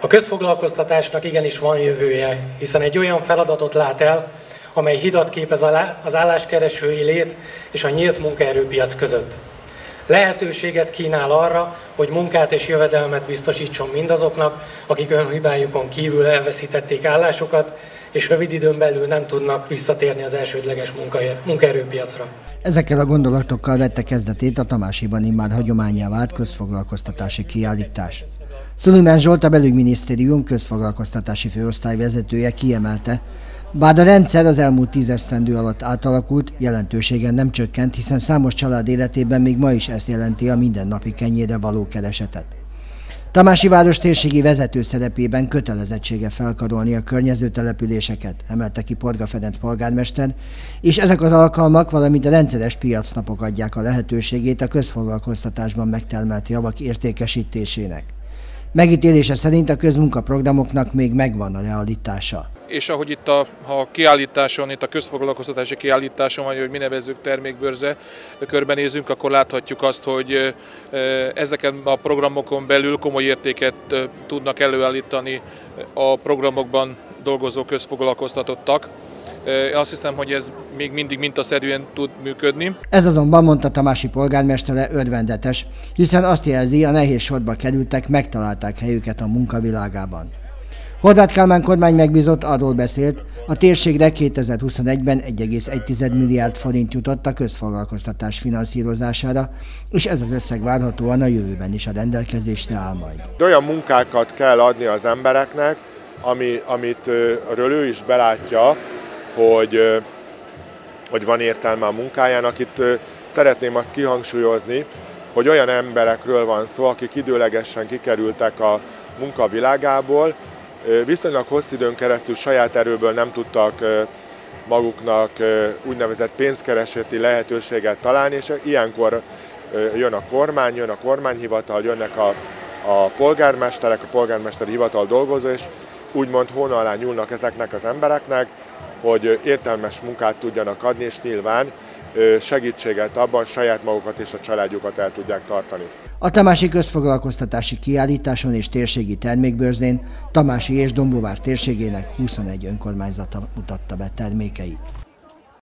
A közfoglalkoztatásnak igenis van jövője, hiszen egy olyan feladatot lát el, amely hidat képez az álláskeresői lét és a nyílt munkaerőpiac között. Lehetőséget kínál arra, hogy munkát és jövedelmet biztosítson mindazoknak, akik önhibájukon kívül elveszítették állásukat, és rövid időn belül nem tudnak visszatérni az elsődleges munkaerőpiacra. Ezekkel a gondolatokkal vette kezdetét a Tamásiban immár hagyománnyá vált közfoglalkoztatási kiállítás. Szulajmán Zsolt, a Belügyminisztérium közfoglalkoztatási főosztály vezetője kiemelte, bár a rendszer az elmúlt 10 esztendő alatt átalakult, jelentőségen nem csökkent, hiszen számos család életében még ma is ezt jelenti a mindennapi kenyérre való keresetet. Tamási város térségi vezető szerepében kötelezettsége felkarolni a környező településeket, emelte ki Porga Ferenc polgármester, és ezek az alkalmak, valamint a rendszeres piacnapok adják a lehetőségét a közfoglalkoztatásban megtermelt javak értékesítésének. Megítélése szerint a közmunkaprogramoknak még megvan a realitása. És ahogy itt a kiállításon, itt a közfoglalkoztatási kiállításon, vagy hogy mi nevezzük termékbörze, körbenézünk, akkor láthatjuk azt, hogy ezeken a programokon belül komoly értéket tudnak előállítani a programokban dolgozó közfoglalkoztatottak. Azt hiszem, hogy ez még mindig mintaszerűen tud működni. Ez azonban, mondta Tamási polgármestere, örvendetes, hiszen azt jelzi, a nehéz sorba kerültek, megtalálták helyüket a munkavilágában. Horváth Kálmán kormány megbízott arról beszélt, a térségre 2021-ben 1,1 milliárd forint jutott a közfoglalkoztatás finanszírozására, és ez az összeg várhatóan a jövőben is a rendelkezésre áll majd. De olyan munkákat kell adni az embereknek, amit ő is belátja, hogy van értelme a munkájának. Itt szeretném azt kihangsúlyozni, hogy olyan emberekről van szó, akik időlegesen kikerültek a munkavilágából, viszonylag hosszú időn keresztül saját erőből nem tudtak maguknak úgynevezett pénzkereseti lehetőséget találni, és ilyenkor jön a kormány, jön a kormányhivatal, jönnek a polgármesterek, a polgármesteri hivatal dolgozó, és úgymond hóna alá nyúlnak ezeknek az embereknek, hogy értelmes munkát tudjanak adni, és nyilván segítséget abban saját magukat és a családjukat el tudják tartani. A tamási közfoglalkoztatási kiállításon és térségi termékbörzén Tamási és Dombóvár térségének 21 önkormányzata mutatta be termékeit.